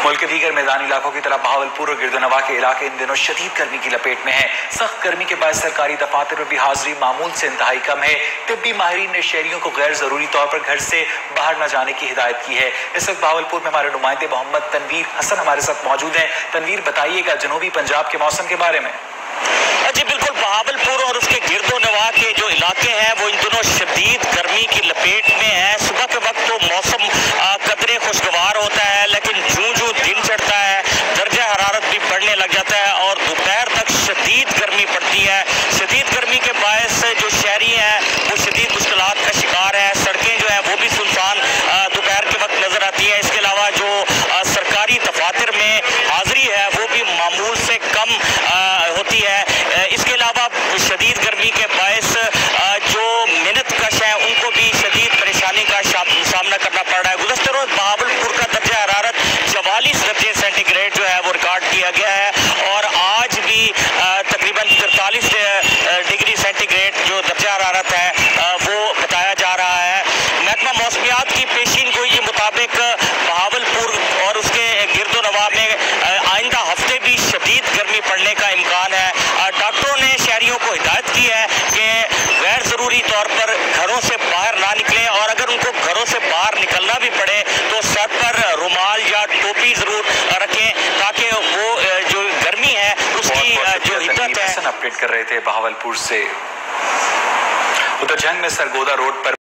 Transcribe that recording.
मुल्क के दीगर मैदानी इलाकों की तरह बहावलपुर और गिरदोनवा के इलाके इन दिनों शदीद गर्मी की लपेट में है। सख्त गर्मी के बाद सरकारी दफातर में भी हाजिरी मामूल से इंतहाई कम है। तिब्बी माहिरीन ने शहरियों को गैर जरूरी तौर पर घर से बाहर न जाने की हिदायत की है। इस वक्त बहावलपुर में हमारे नुमाइंदे मोहम्मद तनवीर हसन हमारे साथ मौजूद हैं। तनवीर, बताइएगा जनूबी पंजाब के मौसम के बारे में। जी बिल्कुल, बहावलपुर और उसके गिरदोनवा के जो इलाके हैं वो इन दिनों शदीद गर्मी की लपेट में है। सुबह के वक्त तो मौसम कदरे खुशगवार होता है, लेकिन जूं दिन चढ़ता है दर्जा हरारत भी बढ़ने लग जाता है और दोपहर तक शदीद गर्मी पड़ती है। शदीद गर्मी के बायस जो शहरी हैं वो शदीद मुश्किलात का शिकार है। सड़कें जो है वो भी सुनसान दोपहर के वक्त नजर आती है। इसके अलावा जो सरकारी दफातर में हाजिरी है वो भी मामूल से कम होती है। इसके अलावा शदीद गर्मी के बायस जो मेहनतकश हैं उनको भी शदीद परेशानी का सामना करना पड़ रहा है। गुज़श्ता रोज बहावलपुर का दर्जा हरारत 44 दर्जे सेंटीग्रेड जो है वो रिकॉर्ड किया गया है और आज भी तकरीबन 43 डिग्री सेंटीग्रेड जो दर्जा हरारत है वो बताया जा रहा है। महकमा मौसमियात की पेशीन गोई के मुताबिक बहावलपुर और उसके गिरदोनवा में आइंदा हफ्ते भी शदीद गर्मी पड़ने का इम्कान है। डॉक्टरों ने शहरियों को हिदायत की है कि गैर ज़रूरी तौर पर घरों से बाहर ना निकलें और अगर उनको घरों से बाहर निकलना भी पड़े तो सर पर रुमाल या टोपी ज़रूर रखें ताकि वो जो गर्मी है उसकी जो हिद्दत है। अपडेट कर रहे थे बहावलपुर से। उधर जंग में सरगोदा रोड पर